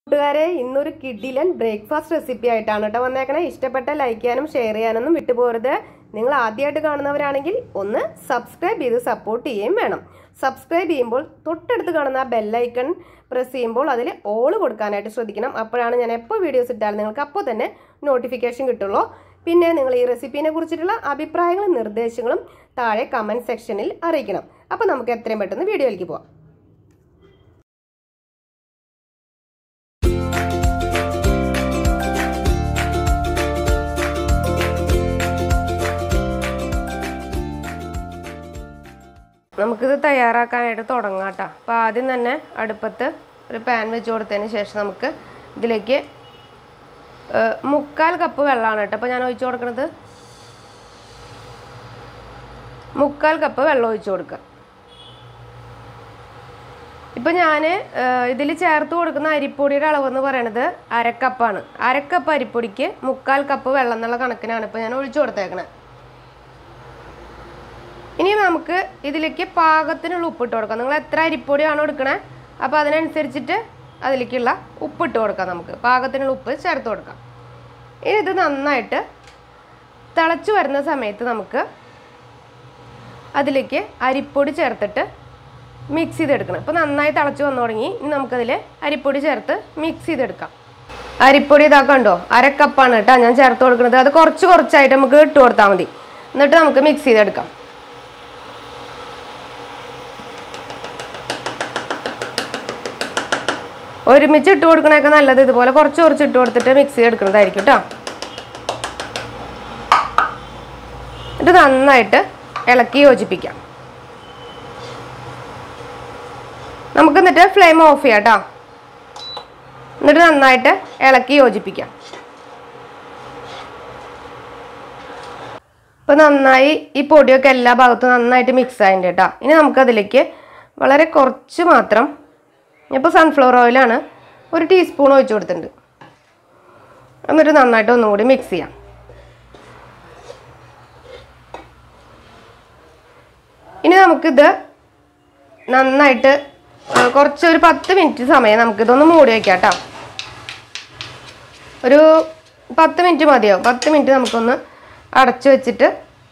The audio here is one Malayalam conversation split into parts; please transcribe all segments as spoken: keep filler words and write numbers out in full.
കൂട്ടുകാരെ ഇന്നൊരു കിഡിലൻ ബ്രേക്ക്ഫാസ്റ്റ് റെസിപ്പി ആയിട്ടാണ് കേട്ടോ വന്നേക്കണേ. ഇഷ്ടപ്പെട്ട ലൈക്ക് ചെയ്യാനും ഷെയർ ചെയ്യാനൊന്നും വിട്ടുപോകരുത്. നിങ്ങൾ ആദ്യമായിട്ട് കാണുന്നവരാണെങ്കിൽ ഒന്ന് സബ്സ്ക്രൈബ് ചെയ്ത് സപ്പോർട്ട് ചെയ്യുകയും വേണം. സബ്സ്ക്രൈബ് ചെയ്യുമ്പോൾ തൊട്ടടുത്ത് കാണുന്ന ആ ബെല്ലൈക്കൺ പ്രസ് ചെയ്യുമ്പോൾ അതിൽ ഓൾ കൊടുക്കാനായിട്ട് ശ്രദ്ധിക്കണം. അപ്പോഴാണ് ഞാൻ എപ്പോൾ വീഡിയോസ് ഇട്ടാലും നിങ്ങൾക്ക് അപ്പോൾ തന്നെ നോട്ടിഫിക്കേഷൻ കിട്ടുള്ളൂ. പിന്നെ നിങ്ങൾ ഈ റെസിപ്പീനെ കുറിച്ചിട്ടുള്ള അഭിപ്രായങ്ങളും നിർദ്ദേശങ്ങളും താഴെ കമൻറ്റ് സെക്ഷനിൽ അറിയിക്കണം. അപ്പോൾ നമുക്ക് എത്രയും പെട്ടെന്ന് വീഡിയോയിലേക്ക് പോകാം. നമുക്കിത് തയ്യാറാക്കാനായിട്ട് തുടങ്ങാം കേട്ടോ. അപ്പോൾ ആദ്യം തന്നെ അടുപ്പത്ത് ഒരു പാൻ വെച്ച് കൊടുത്തതിന് ശേഷം നമുക്ക് ഇതിലേക്ക് മുക്കാൽ കപ്പ് വെള്ളമാണ് കേട്ടോ അപ്പോൾ ഞാൻ ഒഴിച്ചു കൊടുക്കുന്നത്. മുക്കാൽ കപ്പ് വെള്ളം ഒഴിച്ചു കൊടുക്കുക. ഇപ്പം ഞാൻ ഇതിൽ ചേർത്ത് കൊടുക്കുന്ന അരിപ്പൊടിയുടെ അളവെന്ന് പറയണത് അരക്കപ്പാണ്. അരക്കപ്പ് അരിപ്പൊടിക്ക് മുക്കാൽ കപ്പ് വെള്ളം എന്നുള്ള കണക്കിനാണ് ഇപ്പോൾ ഞാൻ ഒഴിച്ചു കൊടുത്തേക്കണത്. ഇനി നമുക്ക് ഇതിലേക്ക് പാകത്തിനുള്ള ഉപ്പിട്ട് കൊടുക്കാം. നിങ്ങൾ എത്ര അരിപ്പൊടിയാണോ എടുക്കണേ അപ്പോൾ അതിനനുസരിച്ചിട്ട് അതിലേക്കുള്ള ഉപ്പിട്ട് കൊടുക്കാം. നമുക്ക് പാകത്തിനുള്ള ഉപ്പ് ചേർത്ത് കൊടുക്കാം. ഇനി ഇത് നന്നായിട്ട് തിളച്ച് വരുന്ന സമയത്ത് നമുക്ക് അതിലേക്ക് അരിപ്പൊടി ചേർത്തിട്ട് മിക്സ് ചെയ്തെടുക്കണം. ഇപ്പോൾ നന്നായി തിളച്ച് വന്നു തുടങ്ങി. ഇനി നമുക്കതിൽ അരിപ്പൊടി ചേർത്ത് മിക്സ് ചെയ്തെടുക്കാം. അരിപ്പൊടി ഇതാക്കണ്ടോ അരക്കപ്പാണ് കേട്ടോ ഞാൻ ചേർത്ത് കൊടുക്കുന്നത്. അത് കുറച്ച് കുറച്ചായിട്ട് നമുക്ക് ഇട്ട് കൊടുത്താൽ മതി. എന്നിട്ട് നമുക്ക് മിക്സ് ചെയ്തെടുക്കാം. ഒരുമിച്ച് ഇട്ട് കൊടുക്കണേക്കെ നല്ലത് ഇതുപോലെ കുറച്ച് കുറച്ച് ഇട്ട് കൊടുത്തിട്ട് മിക്സ് ചെയ്തെടുക്കുന്നതായിരിക്കും കേട്ടോ. ഇത് നന്നായിട്ട് ഇളക്കി യോജിപ്പിക്കാം. നമുക്ക് എന്നിട്ട് ഫ്ലെയിം ഓഫ് ചെയ്യാം കേട്ടോ. എന്നിട്ട് നന്നായിട്ട് ഇളക്കി യോജിപ്പിക്കാം. ഇപ്പം നന്നായി ഈ പൊടിയൊക്കെ എല്ലാ ഭാഗത്തും നന്നായിട്ട് മിക്സ് ആയിട്ടുണ്ട് കേട്ടോ. ഇനി നമുക്കതിലേക്ക് വളരെ കുറച്ച് മാത്രം, ഇപ്പോൾ സൺഫ്ലവർ ഓയിലാണ്, ഒരു ടീസ്പൂൺ ഒഴിച്ച് കൊടുത്തിട്ടുണ്ട്. എന്നിട്ട് നന്നായിട്ട് ഒന്നും കൂടി മിക്സ് ചെയ്യാം. ഇനി നമുക്കിത് നന്നായിട്ട് കുറച്ച് ഒരു പത്ത് മിനിറ്റ് സമയം നമുക്കിതൊന്ന് മൂടി വയ്ക്കാം കേട്ടോ. ഒരു പത്ത് മിനിറ്റ് മതിയാവും. പത്ത് മിനിറ്റ് നമുക്കൊന്ന് അടച്ചു വെച്ചിട്ട്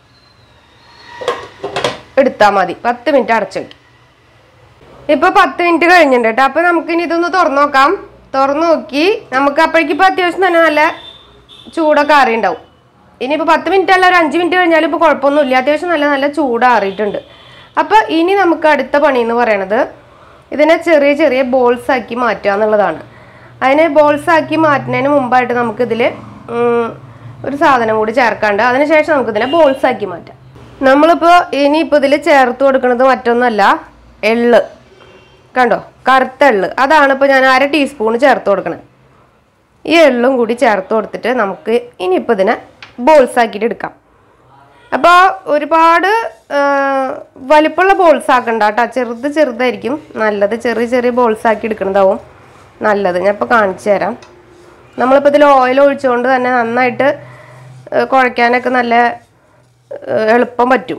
എടുത്താൽ മതി. പത്ത് മിനിറ്റ് അടച്ചു വയ്ക്കും. ഇപ്പോൾ പത്ത് മിനിറ്റ് കഴിഞ്ഞിട്ടുണ്ട് കേട്ടോ. അപ്പോൾ നമുക്കിനി ഇതൊന്ന് തുറന്നു നോക്കാം. തുറന്നു നോക്കി നമുക്ക് അപ്പോഴേക്കിപ്പോൾ അത്യാവശ്യം തന്നെ നല്ല ചൂടൊക്കെ ആറിയിട്ടുണ്ടാവും. ഇനിയിപ്പോൾ പത്ത് മിനിറ്റ് അല്ല ഒരു അഞ്ച് മിനിറ്റ് കഴിഞ്ഞാലും ഇപ്പോൾ കുഴപ്പമൊന്നുമില്ല. അത്യാവശ്യം നല്ല നല്ല ചൂടാറിയിട്ടുണ്ട്. അപ്പോൾ ഇനി നമുക്ക് അടുത്ത പണി എന്ന് പറയണത് ഇതിനെ ചെറിയ ചെറിയ ബോൾസ് ആക്കി മാറ്റുക എന്നുള്ളതാണ്. അതിനെ ബോൾസ് ആക്കി മാറ്റുന്നതിന് മുമ്പായിട്ട് നമുക്കിതിൽ ഒരു സാധനം കൂടി ചേർക്കാണ്ട് അതിനുശേഷം നമുക്കിതിനെ ബോൾസ് ആക്കി മാറ്റാം. നമ്മളിപ്പോൾ ഇനിയിപ്പോൾ ഇതിൽ ചേർത്ത് കൊടുക്കുന്നത് മറ്റൊന്നുമല്ല, എള്ള് കണ്ടോ, കറുത്ത എള്ള്. അതാണ് ഇപ്പോൾ ഞാൻ അര ടീസ്പൂൺ ചേർത്ത് കൊടുക്കണത്. ഈ എള്ളും കൂടി ചേർത്ത് കൊടുത്തിട്ട് നമുക്ക് ഇനിയിപ്പോൾ ഇതിനെ ബോൾസ് ആക്കിയിട്ട് എടുക്കാം. അപ്പോൾ ഒരുപാട് വലിപ്പമുള്ള ബോൾസ് ആക്കണ്ട കേട്ടോ. ചെറുത് ചെറുതായിരിക്കും നല്ലത്. ചെറിയ ചെറിയ ബോൾസ് ആക്കി എടുക്കുന്നതാവും നല്ലത്. ഞാൻ ഇപ്പോൾ കാണിച്ചു തരാം. നമ്മളിപ്പോൾ ഇതിൽ ഓയിൽ ഒഴിച്ചുകൊണ്ട് തന്നെ നന്നായിട്ട് കുഴയ്ക്കാനൊക്കെ നല്ല എളുപ്പം പറ്റും.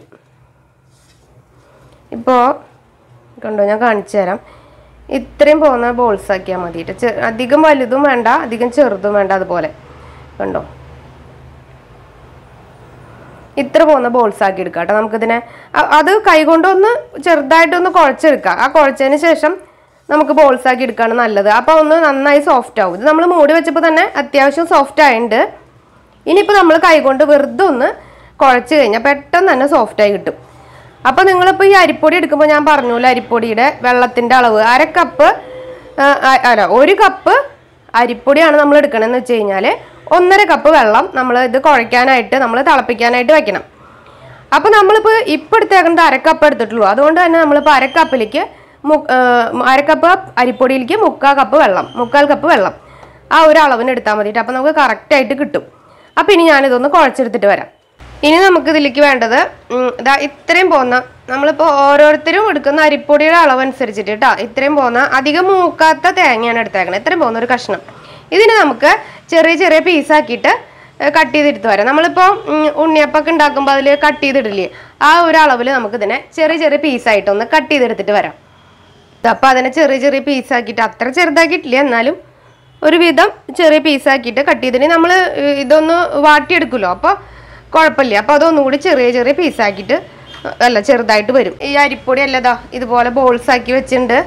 ഇപ്പോൾ കണ്ടോ ഞാൻ കാണിച്ചു തരാം. ഇത്രയും പോകുന്ന ബോൾസ് ആക്കിയാൽ മതിയിട്ട്. അധികം വലുതും വേണ്ട അധികം ചെറുതും വേണ്ട. അതുപോലെ കണ്ടോ ഇത്ര പോകുന്ന ബോൾസ് ആക്കി എടുക്കാം കേട്ടോ. നമുക്കിതിനെ അത് കൈകൊണ്ടൊന്ന് ചെറുതായിട്ടൊന്ന് കുഴച്ചെടുക്കാം. ആ കുഴച്ചതിന് ശേഷം നമുക്ക് ബോൾസ് ആക്കി എടുക്കുകയാണ് നല്ലത്. അപ്പോൾ ഒന്ന് നന്നായി സോഫ്റ്റ് ആവും. ഇത് നമ്മൾ മൂടി വെച്ചപ്പോൾ തന്നെ അത്യാവശ്യം സോഫ്റ്റ് ആയിട്ടുണ്ട്. ഇനിയിപ്പോൾ നമ്മൾ കൈകൊണ്ട് വെറുതെ ഒന്ന് കുഴച്ച് കഴിഞ്ഞാൽ പെട്ടെന്ന് തന്നെ സോഫ്റ്റായി കിട്ടും. അപ്പോൾ നിങ്ങളിപ്പോൾ ഈ അരിപ്പൊടി എടുക്കുമ്പോൾ ഞാൻ പറഞ്ഞല്ലോ അരിപ്പൊടിയുടെ വെള്ളത്തിൻ്റെ അളവ് അര കപ്പ് അല്ല ഒരു കപ്പ് അരിപ്പൊടിയാണ് നമ്മൾ എടുക്കണമെന്ന് വെച്ച് കഴിഞ്ഞാൽ ഒന്നര കപ്പ് വെള്ളം നമ്മൾ ഇത് കുഴയ്ക്കാനായിട്ട് നമ്മൾ തിളപ്പിക്കാനായിട്ട് വെക്കണം. അപ്പോൾ നമ്മളിപ്പോൾ ഇപ്പോൾ എടുത്തേക്കുന്നത് അരക്കപ്പ് എടുത്തിട്ടുള്ളൂ. അതുകൊണ്ട് തന്നെ നമ്മളിപ്പോൾ അരക്കപ്പിലേക്ക് മു അരക്കപ്പ് അരിപ്പൊടിയിലേക്ക് മുക്കാൽ കപ്പ് വെള്ളം മുക്കാൽ കപ്പ് വെള്ളം ആ ഒരു അളവിന് എടുത്താൽ മതിയിട്ട്. അപ്പോൾ നമുക്ക് കറക്റ്റായിട്ട് കിട്ടും. അപ്പോൾ ഇനി ഞാനിതൊന്ന് കുഴച്ചെടുത്തിട്ട് വരാം. ഇനി നമുക്ക് ഇതിലേക്ക് വേണ്ടത് ഇതാ ഇത്രയും പോകുന്ന, നമ്മളിപ്പോൾ ഓരോരുത്തരും എടുക്കുന്ന അരിപ്പൊടിയുടെ അളവനുസരിച്ചിട്ട് കേട്ടോ, ഇത്രയും പോകുന്ന അധികം മൂക്കാത്ത തേങ്ങയാണ് എടുത്തേക്കണത്. ഇത്രയും പോകുന്ന ഒരു കഷ്ണം. ഇതിന് നമുക്ക് ചെറിയ ചെറിയ പീസാക്കിയിട്ട് കട്ട് ചെയ്തെടുത്ത് വരാം. നമ്മളിപ്പോൾ ഉണ്ണിയപ്പൊക്കെ ഉണ്ടാക്കുമ്പോൾ അതിൽ കട്ട് ചെയ്തിടില്ലേ, ആ ഒരു അളവിൽ നമുക്കിതിനെ ചെറിയ ചെറിയ പീസായിട്ടൊന്ന് കട്ട് ചെയ്തെടുത്തിട്ട് വരാം. അപ്പോൾ അതിനെ ചെറിയ ചെറിയ പീസാക്കിയിട്ട് അത്ര ചെറുതാക്കിയിട്ടില്ല, എന്നാലും ഒരു വിധം ചെറിയ പീസാക്കിയിട്ട് കട്ട് ചെയ്തിട്ട് നമ്മൾ ഇതൊന്ന് വാട്ടിയെടുക്കുമല്ലോ, അപ്പോൾ കുഴപ്പമില്ല. അപ്പോൾ അതൊന്നും കൂടി ചെറിയ ചെറിയ പീസാക്കിയിട്ട് അല്ല ചെറുതായിട്ട് വരും. ഈ അരിപ്പൊടി അല്ലതാ ഇതുപോലെ ബോൾസ് ആക്കി വെച്ചിട്ടുണ്ട്,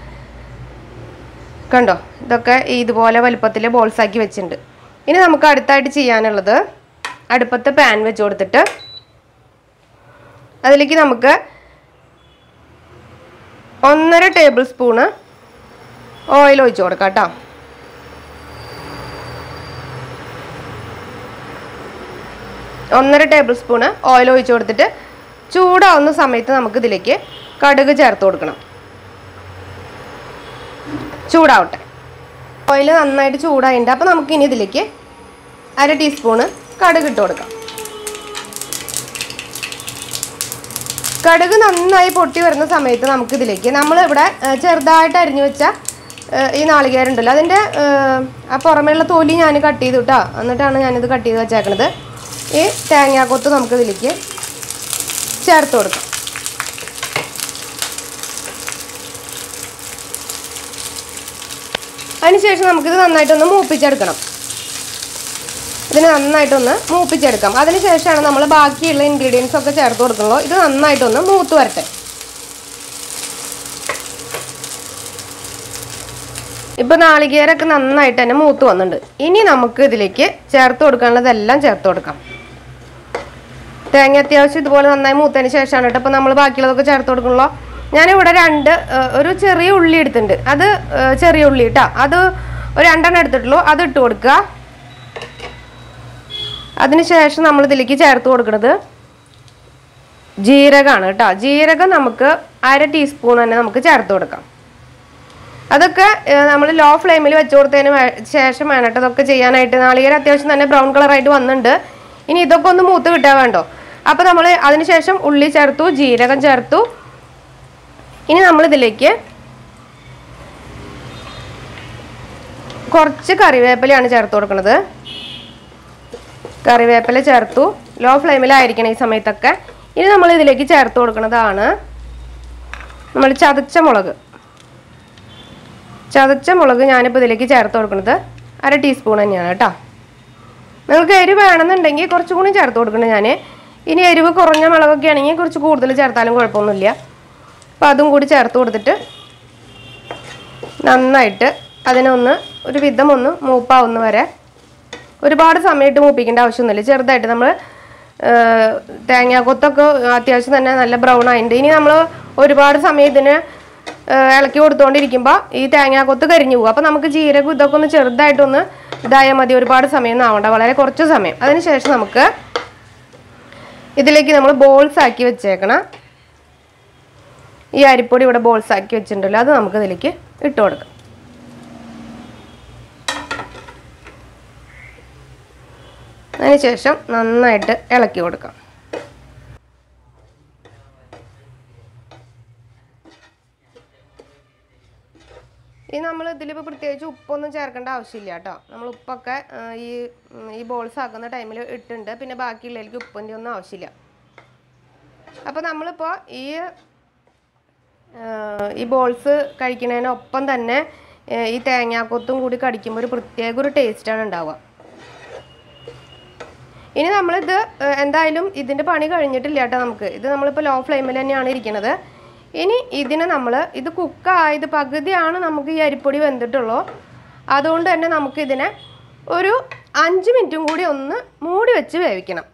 കണ്ടോ? ഇതൊക്കെ ഇതുപോലെ വലുപ്പത്തിൽ ബോൾസ് ആക്കി വെച്ചിട്ടുണ്ട്. ഇനി നമുക്ക് അടുത്തായിട്ട് ചെയ്യാനുള്ളത് അടുപ്പത്ത് പാൻ വെച്ച് കൊടുത്തിട്ട് അതിലേക്ക് നമുക്ക് ഒന്നര ടേബിൾ സ്പൂണ് ഓയിൽ ഒഴിച്ച് കൊടുക്കാം കേട്ടോ. ഒന്നര ടേബിൾ സ്പൂണ് ഓയിൽ ഒഴിച്ച് കൊടുത്തിട്ട് ചൂടാവുന്ന സമയത്ത് നമുക്ക് ഇതിലേക്ക് കടുക് ചേർത്ത് കൊടുക്കണം. ചൂടാവട്ടെ. ഓയിൽ നന്നായിട്ട് ചൂടായിട്ടുണ്ട്. അപ്പോൾ നമുക്കിനി ഇതിലേക്ക് അര ടീസ്പൂണ് കടുക് ഇട്ട് കൊടുക്കാം. കടുക് നന്നായി പൊട്ടി വരുന്ന സമയത്ത് നമുക്കിതിലേക്ക് നമ്മളിവിടെ ചെറുതായിട്ട് അരിഞ്ഞു വെച്ച ഈ നാളികേരം ഉണ്ടല്ലോ അതിൻ്റെ ആ പുറമേയുള്ള തൊലി ഞാൻ കട്ട് ചെയ്തു കേട്ടോ. എന്നിട്ടാണ് ഞാനിത് കട്ട് ചെയ്ത് വെച്ചേക്കണത്. ഈ തേങ്ങാക്കൊത്ത് നമുക്കിതിലേക്ക് ചേർത്ത് കൊടുക്കാം. അതിനുശേഷം നമുക്കിത് നന്നായിട്ടൊന്ന് മൂപ്പിച്ചെടുക്കണം. ഇതിന് നന്നായിട്ടൊന്ന് മൂപ്പിച്ചെടുക്കാം. അതിനുശേഷമാണ് നമ്മൾ ബാക്കിയുള്ള ഇൻഗ്രീഡിയൻസ് ഒക്കെ ചേർത്ത് കൊടുക്കുള്ളൂ. ഇത് നന്നായിട്ടൊന്ന് മൂത്ത് വരട്ടെ. ഇപ്പം നാളികേരമൊക്കെ നന്നായിട്ട് തന്നെ മൂത്ത് വന്നിട്ടുണ്ട്. ഇനി നമുക്ക് ഇതിലേക്ക് ചേർത്ത് കൊടുക്കാനുള്ളതെല്ലാം ചേർത്ത് കൊടുക്കാം. തേങ്ങ അത്യാവശ്യം ഇതുപോലെ നന്നായി മൂത്തതിന് ശേഷമാണ് കേട്ടോ ഇപ്പം നമ്മൾ ബാക്കിയുള്ളതൊക്കെ ചേർത്ത് കൊടുക്കുള്ളൂ. ഞാനിവിടെ രണ്ട് ഒരു ചെറിയ ഉള്ളി എടുത്തിട്ടുണ്ട്. അത് ചെറിയ ഉള്ളി കേട്ടോ, അത് ഒരു രണ്ടെണ്ണം എടുത്തിട്ടുള്ളൂ. അത് ഇട്ട് കൊടുക്കുക. അതിനുശേഷം നമ്മൾ ഇതിലേക്ക് ചേർത്ത് കൊടുക്കുന്നത് ജീരകമാണ് കേട്ടോ. ജീരകം നമുക്ക് അര ടീസ്പൂൺ തന്നെ നമുക്ക് ചേർത്ത് കൊടുക്കാം. അതൊക്കെ നമ്മൾ ലോ ഫ്ലെയിമിൽ വെച്ച് കൊടുത്തതിന് ശേഷം വേണം കേട്ടോ അതൊക്കെ ചെയ്യാനായിട്ട്. നാളികേരം അത്യാവശ്യം തന്നെ ബ്രൗൺ കളറായിട്ട് വന്നിട്ടുണ്ട്. ഇനി ഇതൊക്കെ ഒന്ന് മൂത്ത് കിട്ടാൻ വേണ്ടോ. അപ്പോൾ നമ്മൾ അതിനുശേഷം ഉള്ളി ചേർത്തു, ജീരകം ചേർത്തു. ഇനി നമ്മളിതിലേക്ക് കുറച്ച് കറിവേപ്പിലയാണ് ചേർത്ത് കൊടുക്കുന്നത്. കറിവേപ്പില ചേർത്തു. ലോ ഫ്ലെയിമിലായിരിക്കണം ഈ സമയത്തൊക്കെ. ഇനി നമ്മൾ ഇതിലേക്ക് ചേർത്ത് കൊടുക്കുന്നതാണ് നമ്മൾ ചതച്ച മുളക്. ചതച്ച മുളക് ഞാനിപ്പോൾ ഇതിലേക്ക് ചേർത്ത് കൊടുക്കുന്നത് അര ടീസ്പൂൺ തന്നെയാണ് കേട്ടോ. നിങ്ങൾക്ക് എരിവ് വേണമെന്നുണ്ടെങ്കിൽ കുറച്ചും കൂടി ചേർത്ത് കൊടുക്കണം ഞാൻ. ഇനി എരിവ് കുറഞ്ഞ മുളകൊക്കെ ആണെങ്കിൽ കുറച്ച് കൂടുതൽ ചേർത്താലും കുഴപ്പമൊന്നുമില്ല. അപ്പോൾ അതും കൂടി ചേർത്ത് കൊടുത്തിട്ട് നന്നായിട്ട് അതിനൊന്ന് ഒരു വിധം ഒന്ന് മൂപ്പാവുന്ന വരെ, ഒരുപാട് സമയത്ത് മൂപ്പിക്കേണ്ട ആവശ്യമൊന്നുമില്ല. ചെറുതായിട്ട് നമ്മൾ തേങ്ങാക്കൊത്തൊക്കെ അത്യാവശ്യം തന്നെ നല്ല ബ്രൗൺ ആയിട്ടുണ്ട്. ഇനി നമ്മൾ ഒരുപാട് സമയം ഇതിന് ഇളക്കി കൊടുത്തുകൊണ്ടിരിക്കുമ്പോൾ ഈ തേങ്ങാക്കൊത്ത് കരിഞ്ഞു പോകും. അപ്പോൾ നമുക്ക് ജീരകം ഇതൊക്കെ ഒന്ന് ചെറുതായിട്ടൊന്ന് ഇതായാൽ മതി. ഒരുപാട് സമയം ഒന്നും ആവണ്ട, വളരെ കുറച്ച് സമയം. അതിനുശേഷം നമുക്ക് ഇതിലേക്ക് നമ്മൾ ബോൾസ് ആക്കി വെച്ചേക്കണം ഈ അരിപ്പൊടി ഇവിടെ ബോൾസ് ആക്കി വെച്ചിട്ടുണ്ടല്ലോ, അത് നമുക്ക് ഇതിലേക്ക് ഇട്ട് കൊടുക്കാം. അതിനുശേഷം നന്നായിട്ട് ഇളക്കി കൊടുക്കാം. ഇനി നമ്മൾ ഇതിലിപ്പോൾ പ്രത്യേകിച്ച് ഉപ്പൊന്നും ചേർക്കേണ്ട ആവശ്യമില്ല കേട്ടോ. നമ്മൾ ഉപ്പൊക്കെ ഈ ഈ ബോൾസ് ആക്കുന്ന ടൈമിൽ ഇട്ടുണ്ട്. പിന്നെ ബാക്കിയുള്ളതിലേക്ക് ഉപ്പിൻ്റെ ഒന്നും ആവശ്യമില്ല. അപ്പോൾ നമ്മളിപ്പോൾ ഈ ഈ ബോൾസ് കഴിക്കുന്നതിനൊപ്പം തന്നെ ഈ തേങ്ങാക്കൊത്തും കൂടി കടിക്കുമ്പോൾ ഒരു പ്രത്യേക ഒരു ടേസ്റ്റാണ് ഉണ്ടാവുക. ഇനി നമ്മളിത് എന്തായാലും ഇതിൻ്റെ പണി കഴിഞ്ഞിട്ടില്ല കേട്ടോ. നമുക്ക് ഇത് നമ്മളിപ്പോൾ ലോ ഫ്ലെയിമിൽ തന്നെയാണ് ഇരിക്കുന്നത്. ഇനി ഇതിന് നമ്മൾ ഇത് കുക്കായത് പകുതിയാണ് നമുക്ക് ഈ അരിപ്പൊടി വെന്തിട്ടുള്ളൂ. അതുകൊണ്ട് തന്നെ നമുക്കിതിനെ ഒരു അഞ്ച് മിനിറ്റും കൂടി ഒന്ന് മൂടി വെച്ച് വേവിക്കണം.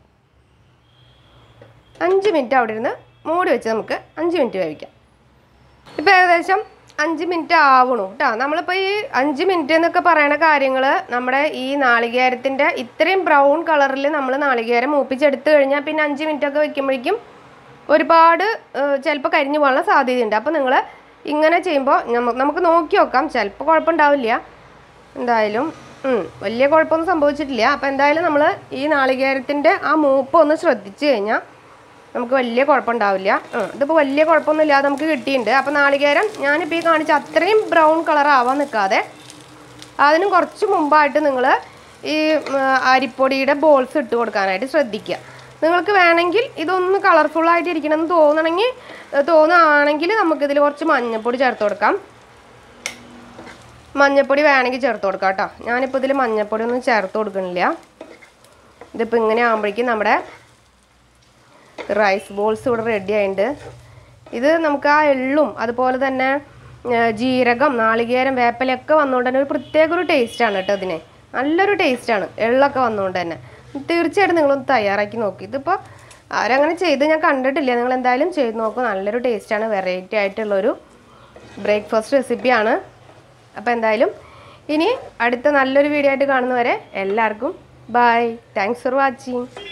അഞ്ച് മിനിറ്റ് അവിടെ ഇരുന്ന് മൂടി വെച്ച് നമുക്ക് അഞ്ച് മിനിറ്റ് വേവിക്കാം. ഇപ്പോൾ ഏകദേശം അഞ്ച് മിനിറ്റ് ആവണു കേട്ടോ. നമ്മളിപ്പോൾ ഈ അഞ്ച് മിനിറ്റ് എന്നൊക്കെ പറയുന്ന കാര്യങ്ങൾ നമ്മുടെ ഈ നാളികേരത്തിൻ്റെ ഇത്രയും ബ്രൗൺ കളറിൽ നമ്മൾ നാളികേരം മൂപ്പിച്ചെടുത്ത് കഴിഞ്ഞാൽ പിന്നെ അഞ്ച് മിനിറ്റൊക്കെ വെക്കുമ്പോഴേക്കും ഒരുപാട് ചിലപ്പോൾ കരിഞ്ഞു പോകാനുള്ള സാധ്യതയുണ്ട്. അപ്പോൾ നിങ്ങൾ ഇങ്ങനെ ചെയ്യുമ്പോൾ നമുക്ക് നോക്കി നോക്കാം, ചിലപ്പോൾ കുഴപ്പമുണ്ടാവില്ല. എന്തായാലും വലിയ കുഴപ്പമൊന്നും സംഭവിച്ചിട്ടില്ല. അപ്പോൾ എന്തായാലും നമ്മൾ ഈ നാളികേരത്തിൻ്റെ ആ മൂപ്പ് ഒന്ന് ശ്രദ്ധിച്ചു കഴിഞ്ഞാൽ നമുക്ക് വലിയ കുഴപ്പമുണ്ടാവില്ല. ഇതിപ്പോൾ വലിയ കുഴപ്പമൊന്നും ഇല്ലാതെ നമുക്ക് കിട്ടിയിട്ടുണ്ട്. അപ്പോൾ നാളികേരം ഞാനിപ്പോൾ ഈ കാണിച്ച അത്രയും ബ്രൗൺ കളർ ആവാൻ നിൽക്കാതെ അതിനും കുറച്ച് മുമ്പായിട്ട് നിങ്ങൾ ഈ അരിപ്പൊടിയുടെ ബോൾസ് ഇട്ട് കൊടുക്കാനായിട്ട് ശ്രദ്ധിക്കുക. നിങ്ങൾക്ക് വേണമെങ്കിൽ ഇതൊന്ന് കളർഫുള്ളായിട്ട് ഇരിക്കണമെന്ന് തോന്നണമെങ്കിൽ തോന്നുകയാണെങ്കിൽ നമുക്കിതിൽ കുറച്ച് മഞ്ഞൾപ്പൊടി ചേർത്ത് കൊടുക്കാം. മഞ്ഞൾപ്പൊടി വേണമെങ്കിൽ ചേർത്ത് കൊടുക്കാം കേട്ടോ. ഞാനിപ്പോൾ ഇതിൽ മഞ്ഞൾപ്പൊടി ഒന്നും ചേർത്ത് കൊടുക്കണില്ല. ഇതിപ്പോൾ ഇങ്ങനെ ആകുമ്പോഴേക്കും നമ്മുടെ റൈസ് ബോൾസ് ഇവിടെ റെഡി ആയിട്ടുണ്ട്. ഇത് നമുക്ക് ആ എള്ളും അതുപോലെ തന്നെ ജീരകം, നാളികേരം, വേപ്പിലയൊക്കെ വന്നുകൊണ്ട് തന്നെ ഒരു പ്രത്യേക ഒരു ടേസ്റ്റാണ് കേട്ടോ. ഇതിന് നല്ലൊരു ടേസ്റ്റാണ് എള്ളൊക്കെ വന്നുകൊണ്ട് തന്നെ. തീർച്ചയായിട്ടും നിങ്ങളൊന്ന് തയ്യാറാക്കി നോക്കി. ഇതിപ്പോൾ ആരങ്ങനെ ചെയ്ത് ഞാൻ കണ്ടിട്ടില്ല. നിങ്ങൾ എന്തായാലും ചെയ്ത് നോക്കും. നല്ലൊരു ടേസ്റ്റാണ്, വെറൈറ്റി ആയിട്ടുള്ളൊരു ബ്രേക്ക്ഫാസ്റ്റ് റെസിപ്പിയാണ്. അപ്പോൾ എന്തായാലും ഇനി അടുത്ത നല്ലൊരു വീഡിയോ ആയിട്ട് കാണുന്നവരെ എല്ലാവർക്കും ബൈ. Thanks for watching.